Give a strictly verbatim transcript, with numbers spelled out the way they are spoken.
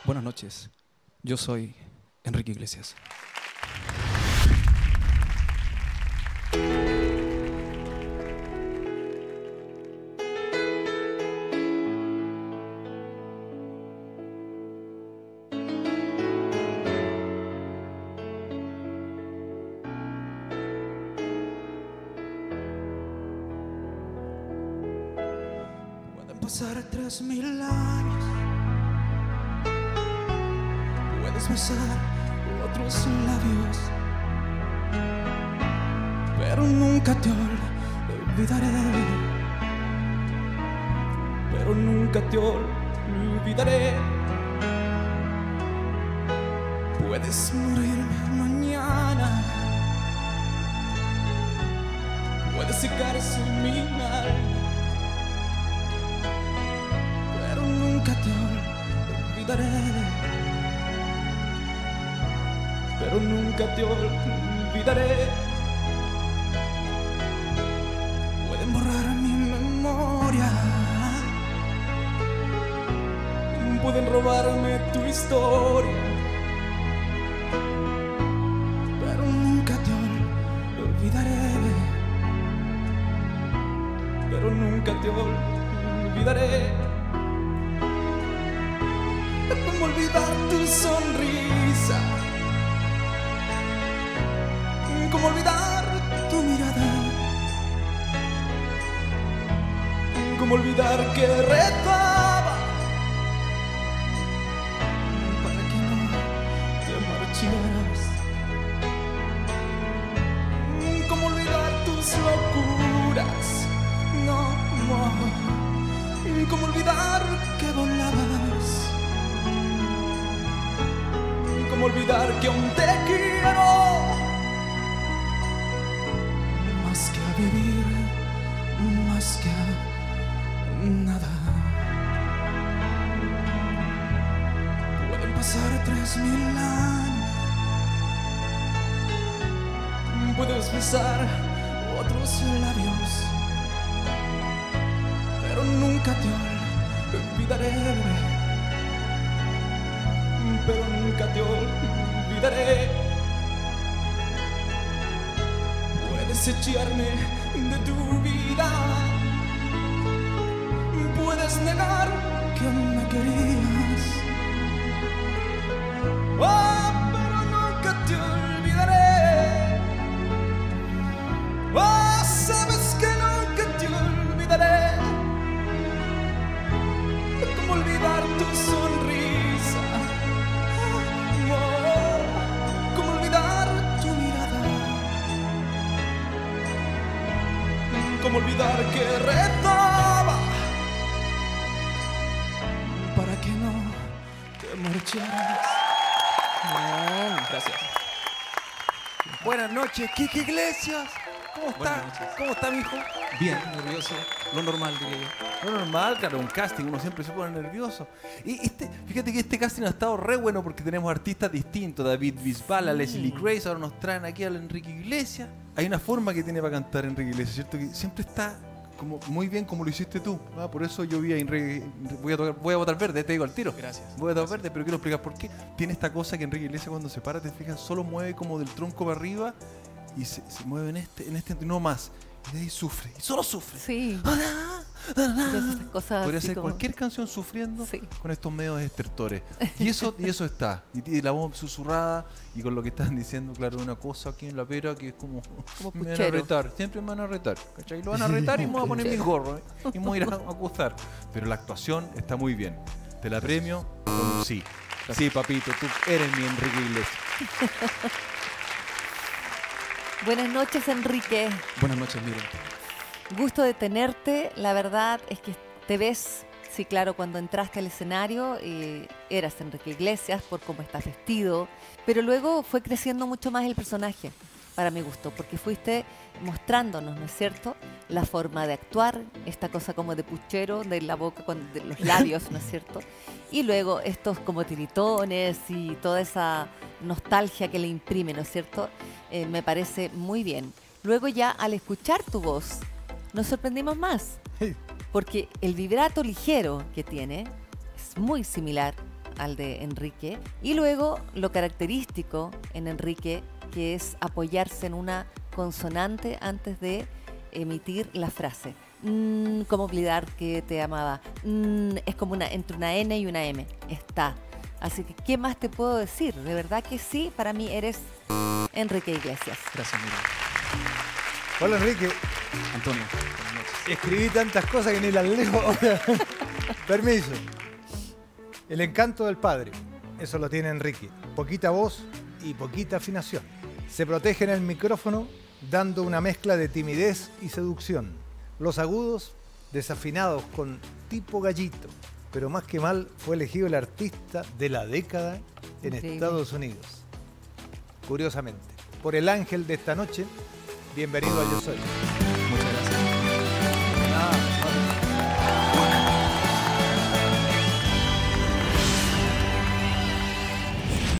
Buenas noches, yo soy Enrique Iglesias. Pueden pasar tres mil años, puedes besar otros labios, pero nunca te olvidaré, pero nunca te olvidaré. Puedes morirme mañana, puedes secarse mi alma, pero nunca te olvidaré, pero nunca te olvidaré. Pueden borrar mi memoria, pueden robarme tu historia, pero nunca te olvidaré, pero nunca te olvidaré. ¿Cómo olvidar tu sonrisa? ¿Cómo olvidar tu mirada? ¿Cómo olvidar que rezaba para que no te marcharas? ¿Cómo olvidar tus locuras? No, no. ¿Cómo olvidar que volabas? ¿Cómo olvidar que aún te quiero? Más que a vivir, más que a nada. Pueden pasar tres mil años, puedes besar otros labios, pero nunca te olvidaré, pero nunca te olvidaré. Puedes echarme de tu vida, puedes negar que me querías, oh, pero nunca te olvidaré, oh, sabes que nunca te olvidaré. ¿Cómo olvidar tu sonrisa? Oh, ¿cómo olvidar tu mirada? ¿Cómo olvidar que rezaba para que no te marcharas? Bien. Gracias. Buenas noches, Kike Iglesias. ¿Cómo está? Buenas noches. ¿Cómo está, mijo? Bien, nervioso, lo normal diría yo. Lo normal, claro, un casting, uno siempre se pone nervioso. Y este, fíjate que este casting ha estado re bueno porque tenemos artistas distintos. David Bisbal, a Leslie Grace, ahora nos traen aquí al Enrique Iglesias. Hay una forma que tiene para cantar Enrique Iglesias, ¿cierto? Que siempre está como muy bien como lo hiciste tú. ¿Va? Por eso yo vi a Enrique, voy a, tocar, voy a votar verde, te digo al tiro. Gracias. Voy a votar verde, pero quiero explicar por qué. Tiene esta cosa que Enrique Iglesias cuando se para, te fijas, solo mueve como del tronco para arriba y se, se mueve en este, en este, no más. Y de ahí sufre, y solo sufre. Sí. Ah, Entonces, esas cosas Podría así ser como- cualquier canción sufriendo Sí. con estos medios estertores. Y eso, y eso está. Y, y la voz susurrada y con lo que están diciendo, claro, una cosa aquí en la pera que es como, Como me van a puchero. retar, siempre me van a retar, ¿cachai? Lo van a retar y me voy a poner mi gorro, ¿eh? Y me voy a ir a acusar. Pero la actuación está muy bien. Te la premio con un sí. Sí, papito, tú eres mi Enrique Iglesias. Buenas noches, Enrique. Buenas noches, miren. Gusto de tenerte. La verdad es que te ves, sí, claro, cuando entraste al escenario eh, eras Enrique Iglesias por cómo estás vestido, pero luego fue creciendo mucho más el personaje, para mi gusto, porque fuiste mostrándonos, ¿no es cierto?, la forma de actuar, esta cosa como de puchero de la boca, con de los labios, ¿no es cierto? Y luego estos como tiritones y toda esa nostalgia que le imprime, ¿no es cierto? Eh, me parece muy bien. Luego ya al escuchar tu voz, nos sorprendimos más, porque el vibrato ligero que tiene es muy similar al de Enrique. Y luego lo característico en Enrique, que es apoyarse en una consonante antes de emitir la frase. Mm, ¿Cómo olvidar que te amaba? Mm, es como una, entre una N y una M. Está. Así que, ¿qué más te puedo decir? De verdad que sí, para mí eres Enrique Iglesias. Gracias, Miriam. Hola, Enrique. Antonio, buenas noches. Escribí tantas cosas que ni las leo. Permiso. El encanto del padre. Eso lo tiene Enrique. Poquita voz y poquita afinación. Se protege en el micrófono dando una mezcla de timidez y seducción. Los agudos desafinados con tipo gallito. Pero más que mal fue elegido el artista de la década en Increíble. Estados Unidos. Curiosamente. Por el ángel de esta noche, bienvenido a Yo Soy. Muchas